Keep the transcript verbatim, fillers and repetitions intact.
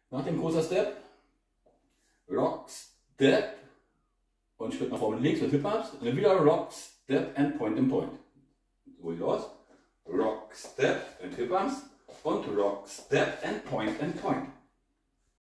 Nach dem großer Step, Rock, Step und Schritt nach vorne links mit Hip-Ups und dann wieder Rock, Step and Point and Point. So wie los. Rock, Step and Hip-Ups und Rock, Step and Point and Point.